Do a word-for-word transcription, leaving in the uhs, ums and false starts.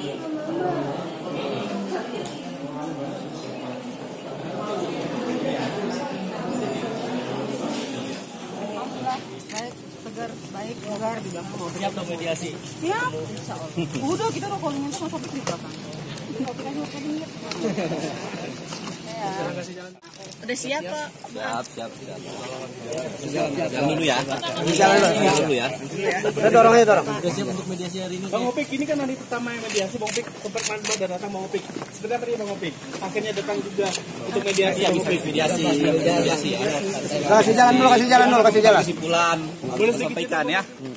Baik, segar, baik, segar di belakang. Siap dong mediasi. Siap, insya Allah. Udah kita udah calling itu masuk di belakang. Udah siap Pak? Siap, siap, siap. Jalan dulu ya. Jalan dulu ya. Kita dorong aja dorong. Udah siap untuk mediasi hari ini. Bang Opik, ini kan hari pertama yang mediasi. Bang Opik sempat mandu dan datang Bang Opik. Sebentar tadi Bang Opik. Akhirnya datang juga untuk mediasi. Ya, bisa mediasi, mediasi ya. Kasih jalan dulu, kasih jalan dulu, kasih jalan. Kesimpulan, boleh sampaikan ya.